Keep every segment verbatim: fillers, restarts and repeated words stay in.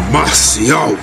Marcial.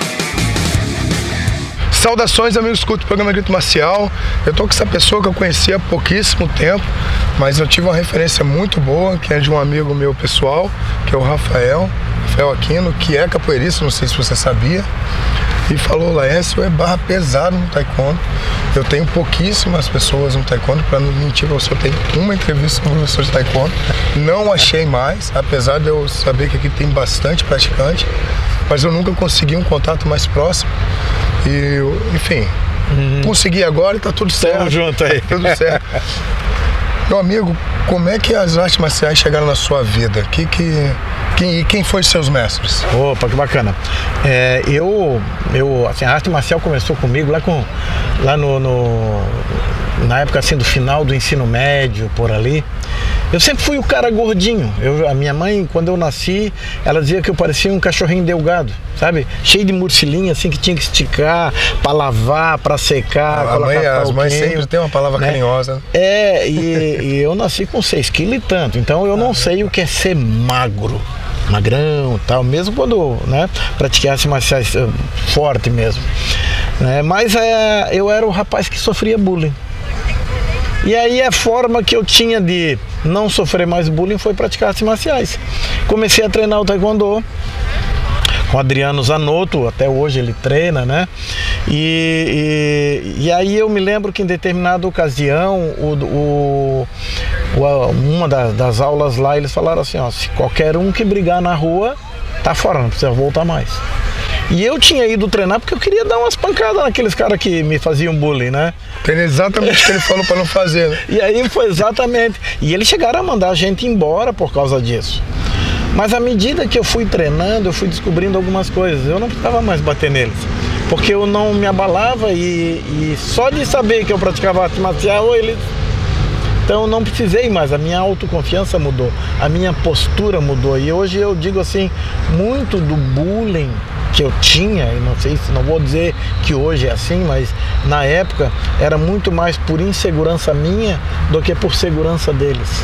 Saudações, amigos, curto o programa Grito Marcial. Eu tô com essa pessoa que eu conheci há pouquíssimo tempo, mas eu tive uma referência muito boa, que é de um amigo meu pessoal, que é o Rafael, Rafael Aquino, que é capoeirista, não sei se você sabia, e falou: Laércio, é barra pesada no taekwondo. Eu tenho pouquíssimas pessoas no taekwondo, para não mentir pra você, eu tenho uma entrevista com um professor de taekwondo, não achei mais, apesar de eu saber que aqui tem bastante praticante, mas eu nunca consegui um contato mais próximo. E, enfim, uhum. consegui agora e tá tudo certo. Tamo junto aí. Tá tudo certo. Meu amigo, como é que as artes marciais chegaram na sua vida? Que, que, quem, e quem foi seus mestres? Opa, que bacana. É, eu, eu, assim, a arte marcial começou comigo lá, com, lá no, no, na época assim, do final do ensino médio, por ali. Eu sempre fui o cara gordinho. Eu, a minha mãe, quando eu nasci, ela dizia que eu parecia um cachorrinho delgado, sabe? Cheio de murcilinha, assim, que tinha que esticar para lavar, para secar. A mãe, as mães sempre tem uma palavra, né? Carinhosa. É, e, e eu nasci com seis quilos e tanto, então eu não sei o que é ser magro. Magrão e tal, mesmo quando, né, pratiquei artes marciais forte mesmo. Né? Mas é, eu era o rapaz que sofria bullying. E aí a forma que eu tinha de não sofrer mais bullying foi praticar artes marciais. Comecei a treinar o taekwondo com o Adriano Zanotto, até hoje ele treina, né? E, e, e aí eu me lembro que em determinada ocasião, o, o, o, uma das, das aulas lá, eles falaram assim, ó, se qualquer um que brigar na rua, tá fora, não precisa voltar mais. E eu tinha ido treinar porque eu queria dar umas pancadas naqueles caras que me faziam bullying, né? Tem exatamente o que ele falou para não fazer, né? E aí foi exatamente. E eles chegaram a mandar a gente embora por causa disso. Mas à medida que eu fui treinando, eu fui descobrindo algumas coisas. Eu não precisava mais bater neles, porque eu não me abalava e, e só de saber que eu praticava arte marcial, eles... Então eu não precisei mais, a minha autoconfiança mudou, a minha postura mudou. E hoje eu digo assim, muito do bullying que eu tinha, e não sei se não vou dizer que hoje é assim, mas na época era muito mais por insegurança minha do que por segurança deles.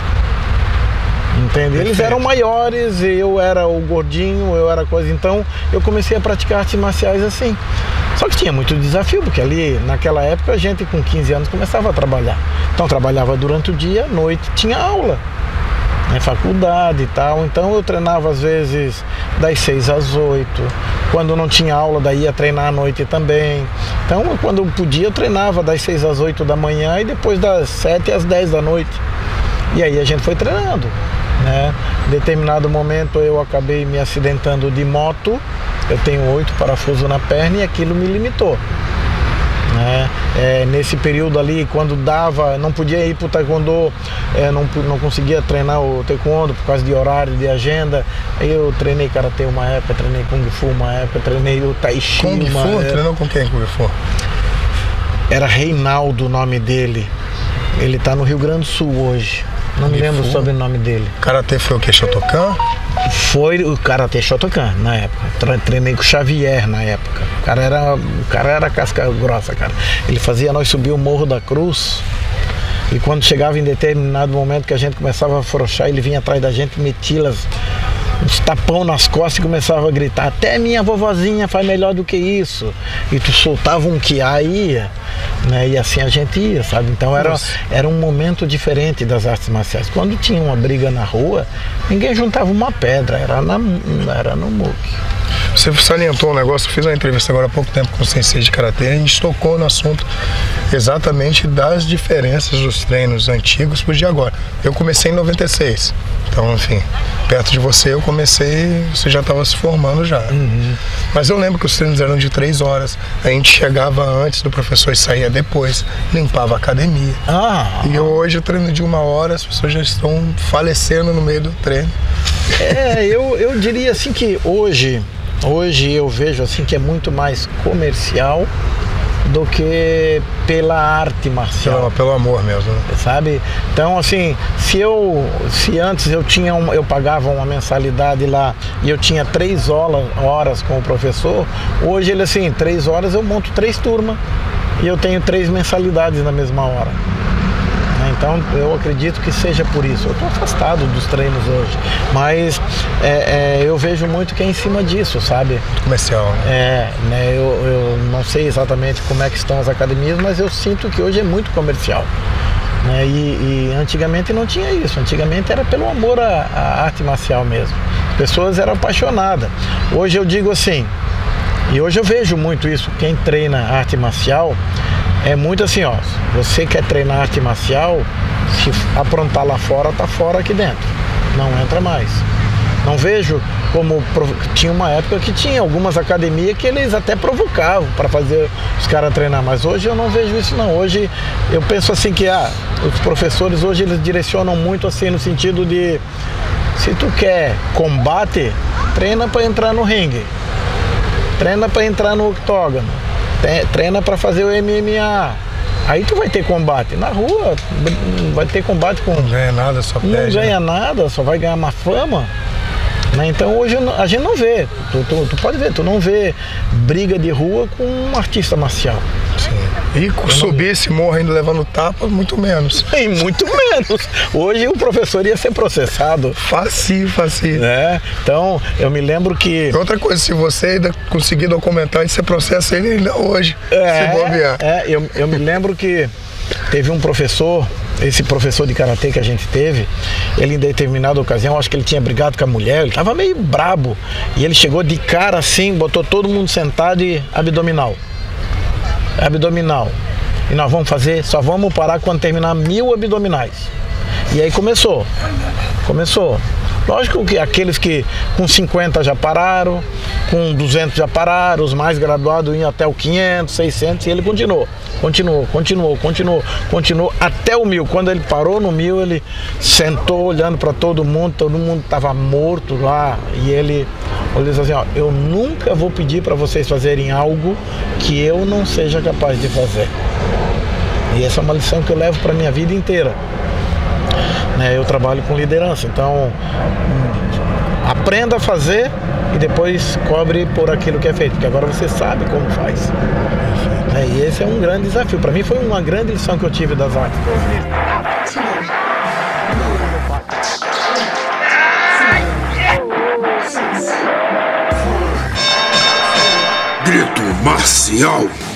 Entende? Perfeito. Eles eram maiores, eu era o gordinho, eu era coisa, então eu comecei a praticar artes marciais assim. Só que tinha muito desafio, porque ali naquela época a gente com quinze anos começava a trabalhar. Então trabalhava durante o dia, à noite tinha aula, né, faculdade e tal. Então eu treinava às vezes das seis às oito. Quando não tinha aula, daí ia treinar à noite também. Então quando eu podia eu treinava das seis às oito da manhã e depois das sete às dez da noite. E aí a gente foi treinando, né? Em determinado momento eu acabei me acidentando de moto. Eu tenho oito parafusos na perna e aquilo me limitou. Né? É, nesse período ali, quando dava, não podia ir para o taekwondo, é, não, não conseguia treinar o taekwondo por causa de horário, de agenda. Eu treinei karatê uma época, treinei kung fu uma época, treinei o tai chi Kung uma fu? época. Treinou com quem kung fu? Era Reinaldo o nome dele. Ele está no Rio Grande do Sul hoje. Não me lembro o sobrenome dele. Karatê foi o que? Shotokan? Foi o Karatê Shotokan na época. Treinei com o Xavier na época. O cara era, o cara era casca grossa, cara. Ele fazia nós subir o Morro da Cruz. E quando chegava em determinado momento que a gente começava a afrouxar, ele vinha atrás da gente, metia uns tapão nas costas e começava a gritar: até minha vovozinha faz melhor do que isso. E tu soltava um que ia, né? E assim a gente ia, sabe? Então era, era um momento diferente das artes marciais. Quando tinha uma briga na rua, ninguém juntava uma pedra, era, na, era no muque. Você salientou um negócio, eu fiz uma entrevista agora há pouco tempo com o sensei de karatê, a gente tocou no assunto exatamente das diferenças dos treinos antigos para os de agora. Eu comecei em noventa e seis, então, enfim, perto de você eu comecei, você já estava se formando já. Uhum. Mas eu lembro que os treinos eram de três horas, a gente chegava antes do professor e saía depois, limpava a academia. Ah. E hoje o treino de uma hora, as pessoas já estão falecendo no meio do treino. É, eu, eu diria assim que hoje... Hoje eu vejo assim que é muito mais comercial do que pela arte marcial. Pelo, pelo amor mesmo, né? Sabe? Então assim, se eu se antes eu tinha um, eu pagava uma mensalidade lá e eu tinha três horas, horas com o professor, hoje ele assim, três horas eu monto três turmas e eu tenho três mensalidades na mesma hora. Então eu acredito que seja por isso. Eu estou afastado dos treinos hoje, mas é, é, eu vejo muito que é em cima disso, sabe? Comercial. Né? É, né? Eu, eu não sei exatamente como é que estão as academias, mas eu sinto que hoje é muito comercial. Né? E, e antigamente não tinha isso. Antigamente era pelo amor à, à arte marcial mesmo. As pessoas eram apaixonadas. Hoje eu digo assim, e hoje eu vejo muito isso, quem treina arte marcial é muito assim, ó, você quer treinar arte marcial, se aprontar lá fora, tá fora aqui dentro, não entra mais. Não vejo como, tinha uma época que tinha algumas academias que eles até provocavam para fazer os caras treinar, mas hoje eu não vejo isso não. Hoje eu penso assim que ah, os professores hoje eles direcionam muito assim no sentido de, se tu quer combate, treina para entrar no ringue, treina para entrar no octógono, treina para fazer o M M A. Aí tu vai ter combate. Na rua, vai ter combate com... Não ganha nada, só perde. Não ganha né? nada, só vai ganhar uma fama. Né? Então hoje a gente não vê. Tu, tu, tu pode ver, tu não vê briga de rua com um artista marcial. Sim. E subir esse morro ainda levando tapa, muito menos. E muito menos. Hoje o professor ia ser processado. Facinho, facinho. Né? Então, eu me lembro que... Outra coisa, se você ainda conseguir documentar, você processa ele ainda hoje, é, se bobear. É, eu, eu me lembro que teve um professor, esse professor de karatê que a gente teve, ele em determinada ocasião, acho que ele tinha brigado com a mulher, ele tava meio brabo. E ele chegou de cara assim, botou todo mundo sentado e abdominal. Abdominal. E nós vamos fazer, só vamos parar quando terminar mil abdominais. E aí começou. Começou. Lógico que aqueles que com cinquenta já pararam, com duzentos já pararam, os mais graduados iam até o quinhentos, seiscentos, e ele continuou. Continuou, continuou, continuou, continuou até o mil. Quando ele parou no mil, ele sentou olhando para todo mundo, todo mundo estava morto lá, e ele olhou assim, ó, eu nunca vou pedir para vocês fazerem algo que eu não seja capaz de fazer. E essa é uma lição que eu levo para a minha vida inteira. Né, eu trabalho com liderança, então aprenda a fazer e depois cobre por aquilo que é feito, porque agora você sabe como faz. Né, e esse é um grande desafio. Para mim foi uma grande lição que eu tive das artes brasileiras. Grito marcial.